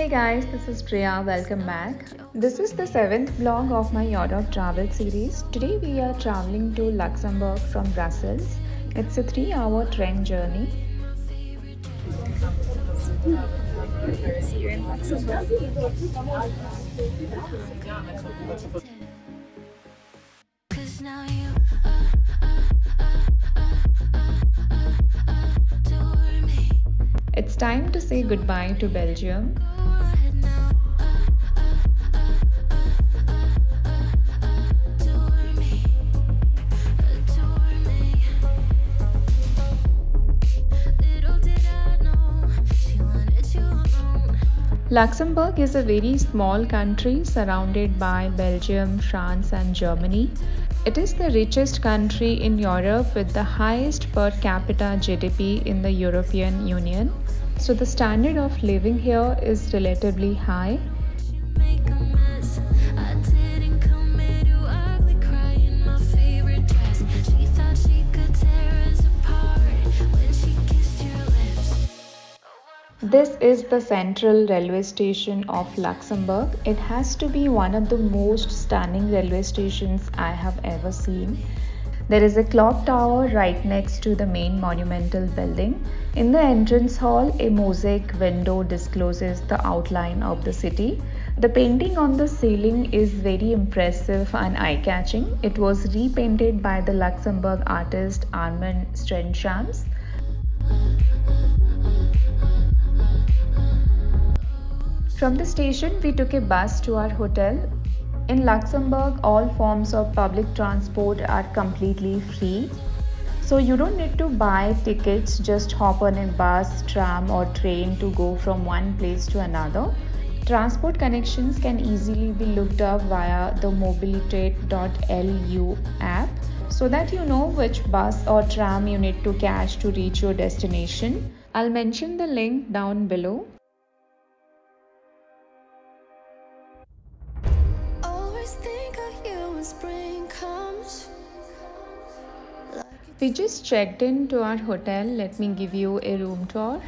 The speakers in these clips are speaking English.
Hey guys, this is Priya. Welcome back. This is the 7th vlog of my Europe travel series. Today we are traveling to Luxembourg from Brussels. It's a 3-hour train journey. See you in Luxembourg. It's time to say goodbye to Belgium. Luxembourg is a very small country surrounded by Belgium, France and Germany. It is the richest country in Europe with the highest per capita GDP in the European Union. So the standard of living here is relatively high. This is the central railway station of Luxembourg. It has to be one of the most stunning railway stations I have ever seen. There is a clock tower right next to the main monumental building. In the entrance hall, a mosaic window discloses the outline of the city. The painting on the ceiling is very impressive and eye-catching. It was repainted by the Luxembourg artist Armand Strenshams. From the station, we took a bus to our hotel. In Luxembourg, all forms of public transport are completely free. So you don't need to buy tickets, just hop on a bus, tram or train to go from one place to another. Transport connections can easily be looked up via the mobilitate.lu app so that you know which bus or tram you need to catch to reach your destination. I'll mention the link down below. We just checked in to our hotel. Let me give you a room tour.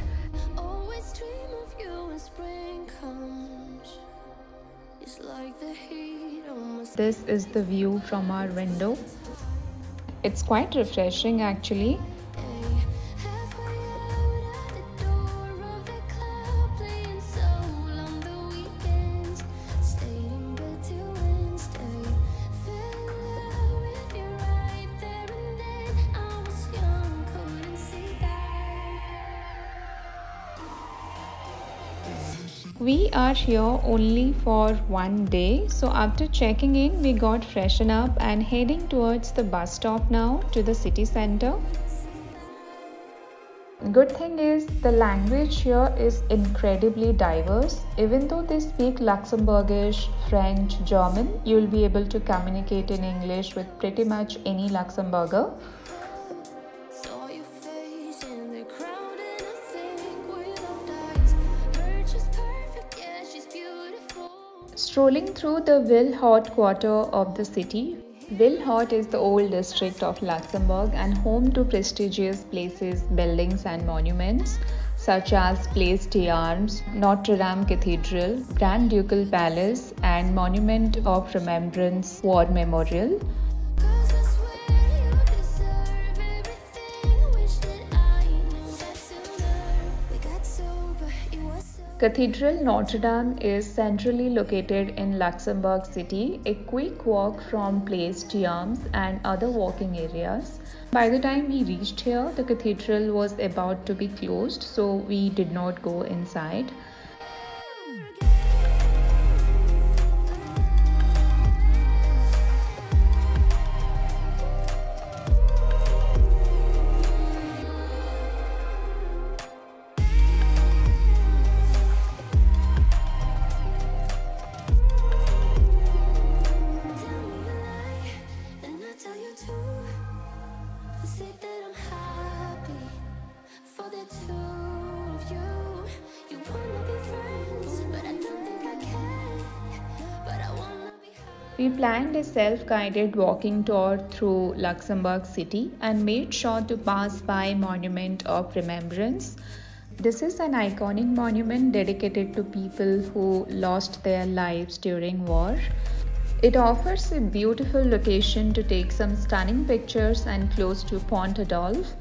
This is the view from our window. It's quite refreshing actually. We are here only for one day, so after checking in, we got freshened up and heading towards the bus stop now to the city center. Good thing is the language here is incredibly diverse. Even though they speak Luxembourgish, French, German, you will be able to communicate in English with pretty much any Luxembourger. Strolling through the Ville-Haute quarter of the city. Ville-Haute is the old district of Luxembourg and home to prestigious places, buildings and monuments such as Place d'Armes, Notre Dame Cathedral, Grand Ducal Palace and Monument of Remembrance War Memorial. Cathedral Notre Dame is centrally located in Luxembourg City, a quick walk from Place d'Armes and other walking areas. By the time we reached here, the cathedral was about to be closed, so we did not go inside. We planned a self-guided walking tour through Luxembourg City and made sure to pass by Monument of Remembrance. This is an iconic monument dedicated to people who lost their lives during war. It offers a beautiful location to take some stunning pictures and close to Pont Adolphe.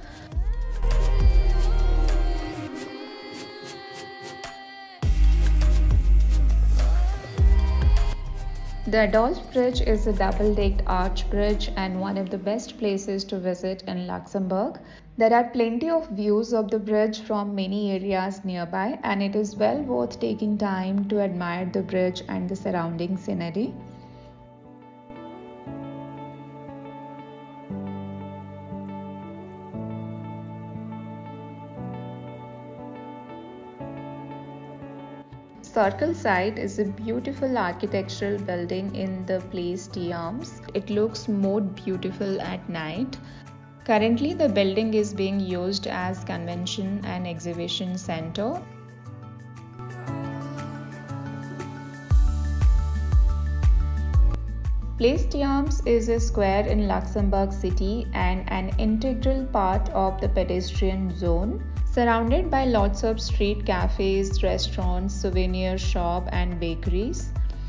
The Adolphe Bridge is a double-decked arch bridge and one of the best places to visit in Luxembourg. There are plenty of views of the bridge from many areas nearby, and it is well worth taking time to admire the bridge and the surrounding scenery. Circle Site is a beautiful architectural building in the Place d'Armes. It looks more beautiful at night. Currently, the building is being used as convention and exhibition center. Place d'Armes is a square in Luxembourg City and an integral part of the pedestrian zone, surrounded by lots of street cafes, restaurants, souvenir shop and bakeries.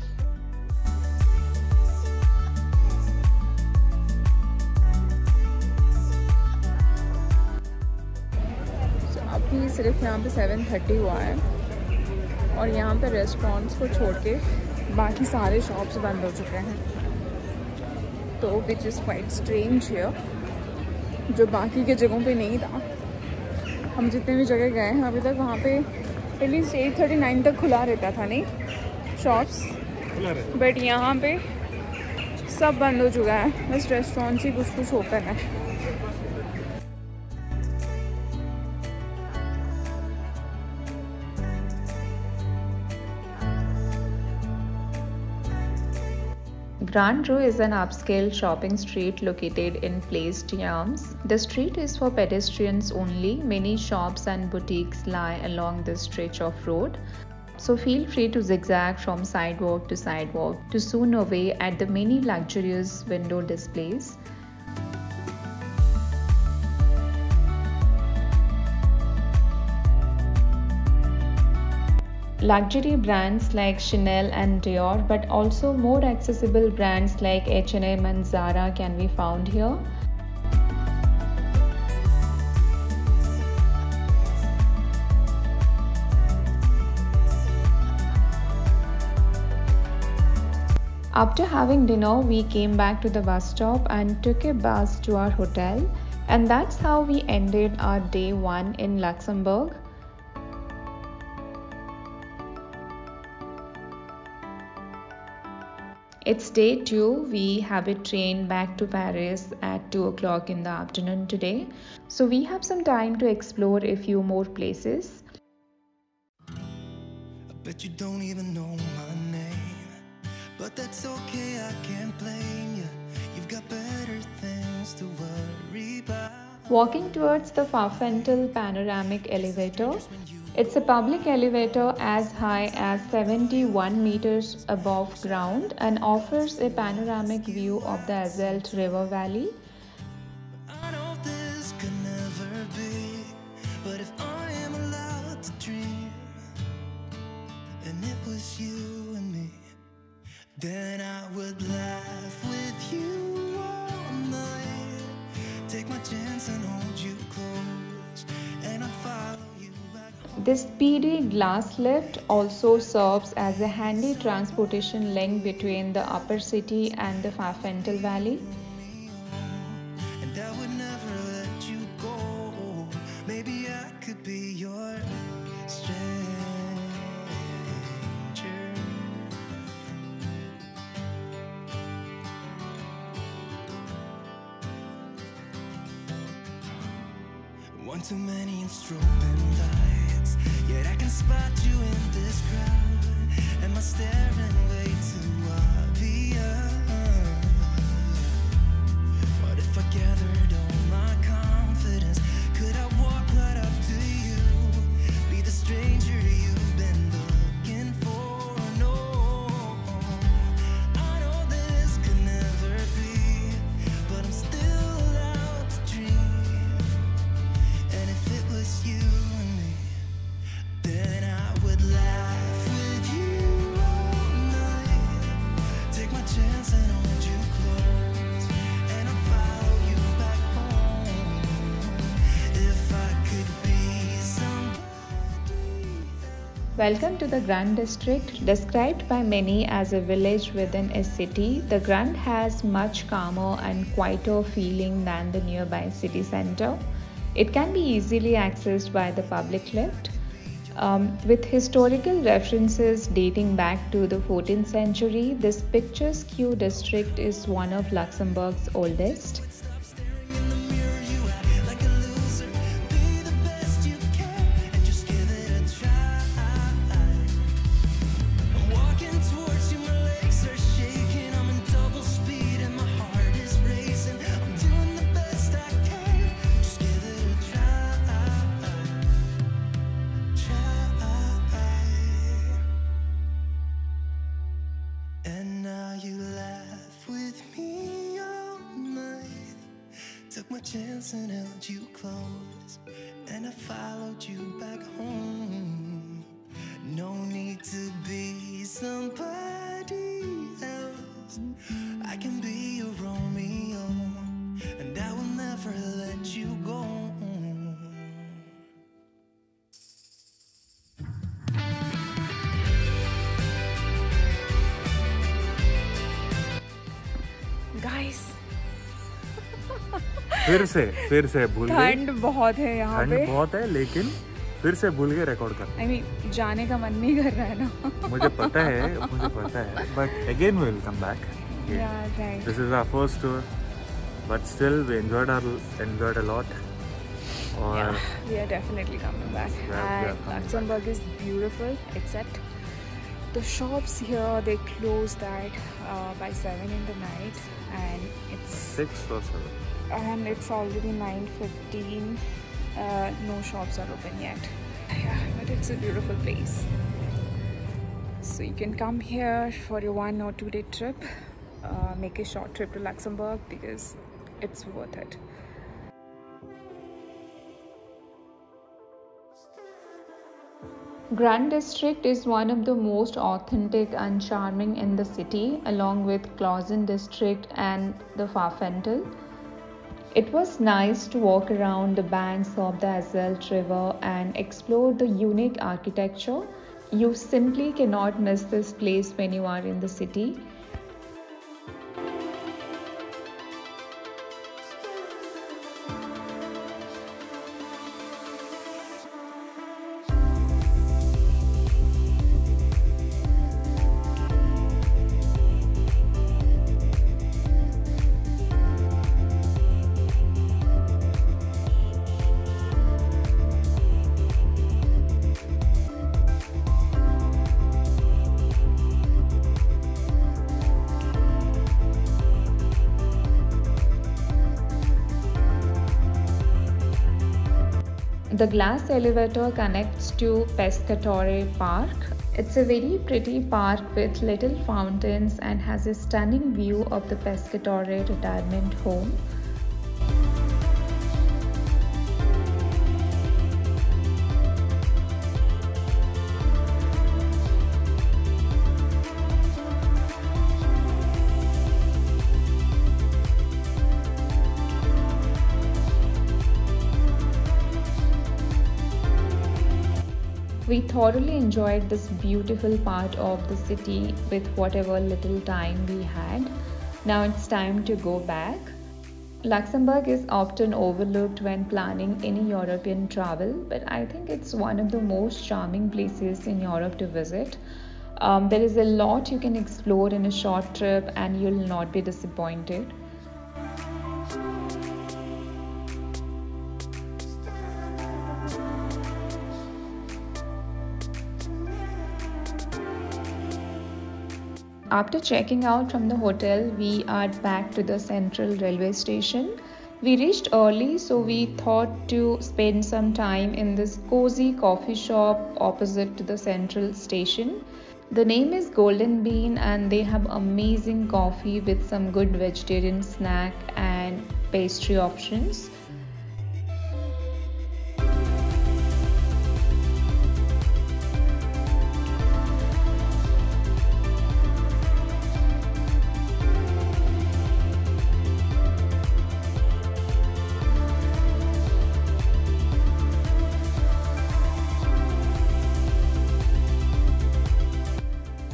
अभी सिर्फ यहाँ पे 7:30 हुआ है और यहाँ पे restaurants को छोड़ के बाकी सारे शॉप्स बंद हो चुके हैं, तो which is quite strange here, जो बाकी के जगहों पे नहीं था। हम जितने भी जगह गए हैं अभी तक वहाँ पे एटलीस्ट 8:39 तक खुला रहता था, नहीं शॉप्स, बट यहाँ पे सब बंद हो चुका है, बस रेस्टोरेंट्स ही कुछ ओपन है। Grand Rue is an upscale shopping street located in Place d'Armes. The street is for pedestrians only. Many shops and boutiques lie along this stretch of road. So feel free to zigzag from sidewalk to soon away at the many luxurious window displays. Luxury brands like Chanel and Dior, but also more accessible brands like H&M and Zara can be found here. After having dinner, we came back to the bus stop and took a bus to our hotel, and that's how we ended our day 1 in Luxembourg. It's day 2. We have a train back to Paris at 2 o'clock in the afternoon today. So we have some time to explore a few more places. I bet you don't even know my name, but that's okay, I can't blame you. You've got better things to worry about. Walking towards the Pfaffentel panoramic elevator. It's a public elevator as high as 71 meters above ground and offers a panoramic view of the Azelt River Valley. I know this could never be, but if I am allowed to dream, and it was you and me, then I would laugh with you all night. Take my chance and hold you close, and I'd follow you back home. This speedy glass lift also serves as a handy transportation link between the upper city and the Pfaffentel Valley. And I would never let you go. Maybe I could be your stranger. One too many and strobing lights, yet I can spot you in this crowd. Am I staring way too obvious? What if I gathered all my confidence? Could I walk right up to you? Be the stranger you've been looking for? No, I know this could never be, but I'm still allowed to dream. And if it was you and me, Welcome to the Grand District. Described by many as a village within a city, the Grand has much calmer and quieter feeling than the nearby city center. It can be easily accessed by the public lift. With historical references dating back to the 14th century, this picturesque district is one of Luxembourg's oldest. In the mirror, you act like a loser. Be the best you can and just give it a try. I'm walking towards you, my legs are shaking. I'm in double speed and my heart is racing. I'm doing the best I can. Just give it a try. And now you laugh with me all night. Took my chance and held you close, and I followed you back home. No need to be somebody else. I can be your Romeo, and I will never let you go. Guys फिर से भूल गए। ठंड बहुत है यहाँ ठंड पे। बहुत है, लेकिन फिर से भूल गए रिकॉर्ड करना। I mean, जाने का मन नहीं कर रहा है ना। मुझे पता है, but again we will come back. Yeah, right. This is our first tour, but still we enjoyed a lot. और Yeah, we are definitely coming back. We are And coming Luxembourg is beautiful, except the shops here, they close that by 7 in the night, and it's 6 or 7. and it's already 9:15. No shops are open yet. Yeah, but it's a beautiful place. So you can come here for your 1 or 2 day trip. Make a short trip to Luxembourg because it's worth it. Grand District is one of the most authentic and charming in the city, along with Clausen District and the Pfaffental. It was nice to walk around the banks of the Azelt River and explore the unique architecture. You simply cannot miss this place when you are in the city. The glass elevator connects to Pescatore Park. It's a very pretty park with little fountains and has a stunning view of the Pescatore retirement home. We thoroughly enjoyed this beautiful part of the city with whatever little time we had. Now it's time to go back. Luxembourg is often overlooked when planning any European travel, but I think it's one of the most charming places in Europe to visit. There is a lot you can explore in a short trip and you'll not be disappointed. After checking out from the hotel, we are back to the Central Railway Station. We reached early, so we thought to spend some time in this cozy coffee shop opposite to the Central Station. The name is Golden Bean and they have amazing coffee with some good vegetarian snack and pastry options.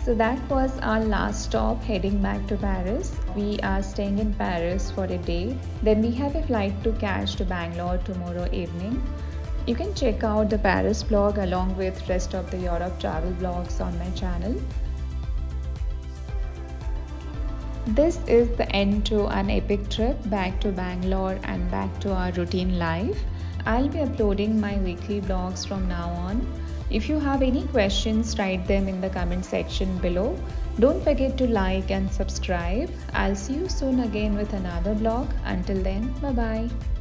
So that was our last stop heading back to Paris. We are staying in Paris for a day. Then we have a flight to catch to Bangalore tomorrow evening. You can check out the Paris vlog along with rest of the Europe travel vlogs on my channel. This is the end to an epic trip back to Bangalore and back to our routine life. I'll be uploading my weekly vlogs from now on. If you have any questions, write them in the comment section below. Don't forget to like and subscribe. I'll see you soon again with another vlog. Until then, bye bye.